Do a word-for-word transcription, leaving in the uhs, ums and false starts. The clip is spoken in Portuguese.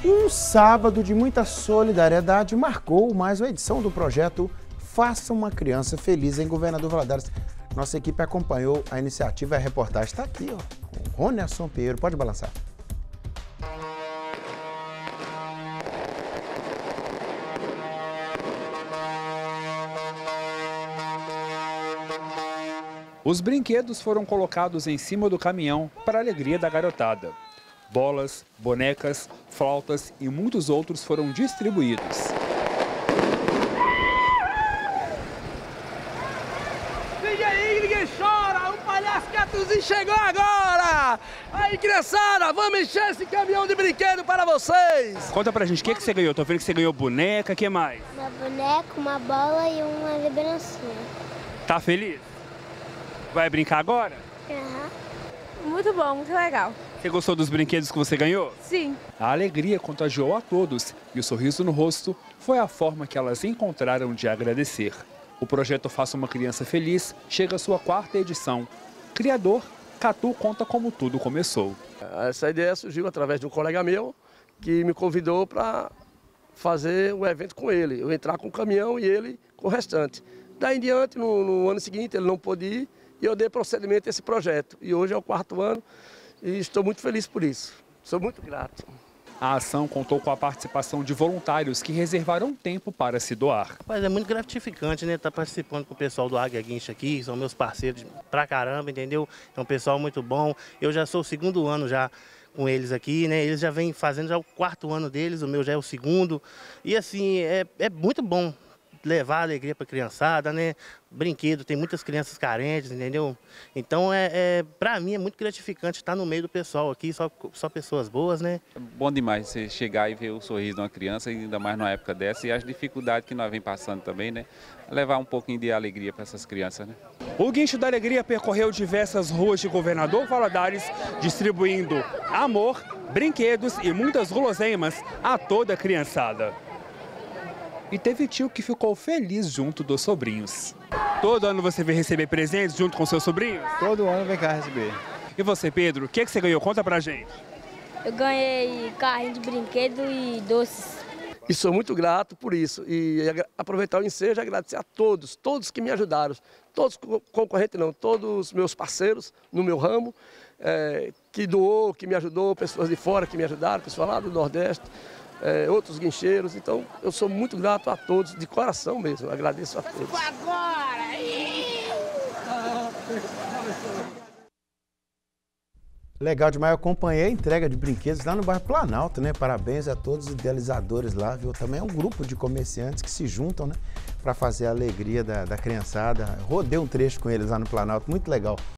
Um sábado de muita solidariedade marcou mais uma edição do projeto Faça uma Criança Feliz em Governador Valadares. Nossa equipe acompanhou a iniciativa e a reportagem está aqui, ó, com Rony Asson Pinheiro. Pode balançar. Os brinquedos foram colocados em cima do caminhão para a alegria da garotada. Bolas, bonecas, flautas e muitos outros foram distribuídos. Ninguém aí, ninguém chora! O palhaço Catuzinho chegou agora! Aí, criançada, vamos encher esse caminhão de brinquedo para vocês! Conta pra gente, o que, que você ganhou? Tô vendo que você ganhou boneca, o que mais? Uma boneca, uma bola e uma lembrancinha. Tá feliz? Vai brincar agora? Uhum. Muito bom, muito legal. Você gostou dos brinquedos que você ganhou? Sim. A alegria contagiou a todos e o sorriso no rosto foi a forma que elas encontraram de agradecer. O projeto Faça uma Criança Feliz chega à sua quarta edição. Criador, Catu conta como tudo começou. Essa ideia surgiu através de um colega meu que me convidou para fazer um evento com ele. Eu entrar com o caminhão e ele com o restante. Daí em diante, no, no ano seguinte, ele não pôde ir e eu dei procedimento a esse projeto. E hoje é o quarto ano e estou muito feliz por isso. Sou muito grato. A ação contou com a participação de voluntários que reservaram tempo para se doar. Mas é muito gratificante, né? Estar participando com o pessoal do Águia Guincho aqui, são meus parceiros pra caramba, entendeu? É um pessoal muito bom. Eu já sou o segundo ano já com eles aqui, né? Eles já vêm fazendo já o quarto ano deles, o meu já é o segundo. E assim, é, é muito bom levar alegria para a criançada, né? Brinquedo, tem muitas crianças carentes, entendeu? Então, é, é, para mim, é muito gratificante estar no meio do pessoal aqui, só, só pessoas boas, né? É bom demais você chegar e ver o sorriso de uma criança, ainda mais numa época dessa, e as dificuldades que nós vem passando também, né? Levar um pouquinho de alegria para essas crianças, né? O Guincho da Alegria percorreu diversas ruas de Governador Valadares, distribuindo amor, brinquedos e muitas guloseimas a toda a criançada. E teve tio que ficou feliz junto dos sobrinhos. Todo ano você vem receber presentes junto com seus sobrinhos? Todo ano vem cá receber. E você, Pedro, o que, que você ganhou? Conta pra gente. Eu ganhei carrinho de brinquedo e doces. E sou muito grato por isso. E aproveitar o ensejo e agradecer a todos, todos que me ajudaram. Todos concorrentes não, todos meus parceiros no meu ramo, é, que doou, que me ajudou, pessoas de fora que me ajudaram, pessoal lá do Nordeste. É, outros guincheiros, então eu sou muito grato a todos, de coração mesmo, agradeço a todos. Legal demais, eu acompanhei a entrega de brinquedos lá no bairro Planalto, né? Parabéns a todos os idealizadores lá, viu? Também é um grupo de comerciantes que se juntam, né? Para fazer a alegria da, da criançada. Rodei um trecho com eles lá no Planalto, muito legal.